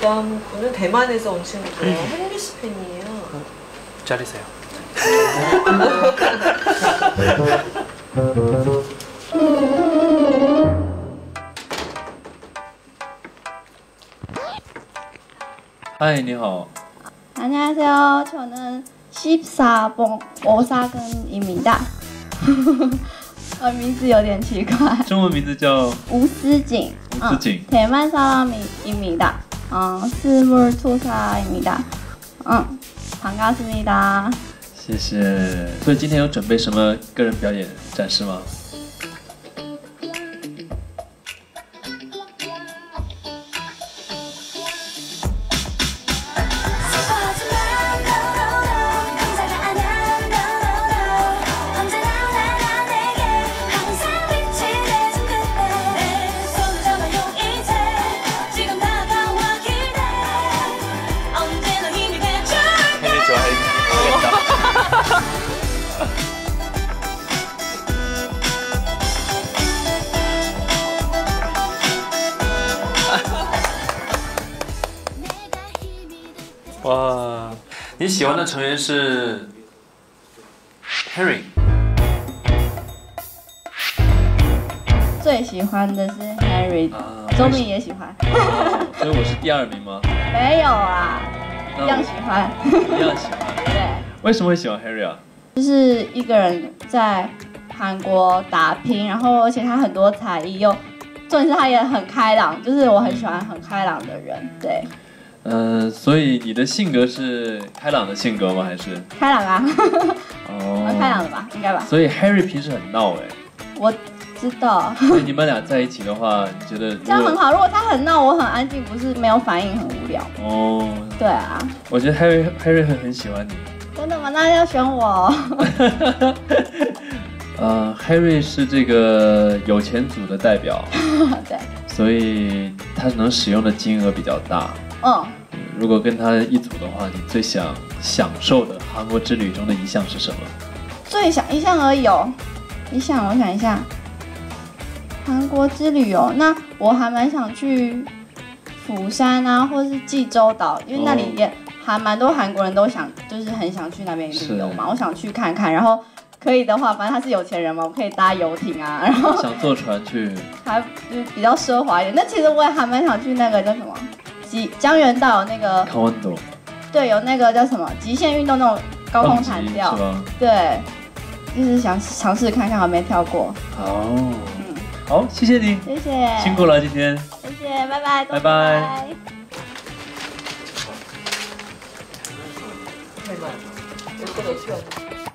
다음 분은 대만에서 온 친구고요. 헨리 씨 팬이에요. 잘리세요.嗨，你好。 안녕하세요. 저는 14번 오사근입니다. 名字有点奇怪。 中文名字叫吴思景。 吴思景。 대만 사람입니다. 22살입니다. 반갑습니다. 谢谢。所以今天有准备什么个人表演展示吗？ 哇，你喜欢的成员是 Harry， 最喜欢的是 Harry， 周明也喜欢。 所以我是第2名吗？ 没有啊，一样喜欢。 一样喜欢。 对。 为什么会喜欢 Harry 啊？就是一个人在韩国打拼，然后而且他很多才艺，又重点是他也很开朗，就是我很喜欢很开朗的人，对。 所以你的性格是开朗的性格吗？还是开朗啊？ 哦， 蛮开朗的吧，应该吧。 所以 Harry 平时很闹哎。我知道。 所以你们俩在一起的话，你觉得这样很好。如果他很闹，我很安静，不是没有反应，很无聊。哦。对啊。 我觉得 Harry 会很喜欢你。 真的吗？那要选我。 Harry 是这个有钱组的代表。 对。 所以他能使用的金额比较大。如果跟他一组的话，你最想享受的韩国之旅中的一项是什么？ 最想一项而已哦。我想一下。韩国之旅哦，那我还蛮想去釜山啊，或是济州岛，因为那里也还蛮多韩国人都想，就是很想去那边旅游嘛。我想去看看，然后可以的话，反正他是有钱人嘛，我可以搭游艇啊，然后想坐船去， 还就是比较奢华一点。那其实我也还蛮想去那个叫什么？江原道有那个对，有那个叫什么极限运动那种高空弹跳，对，就是想尝试看看，还没跳过。 好，谢谢你， 谢谢， 辛苦了今天， 谢谢，拜拜， 拜拜。 太慢了，我都去了。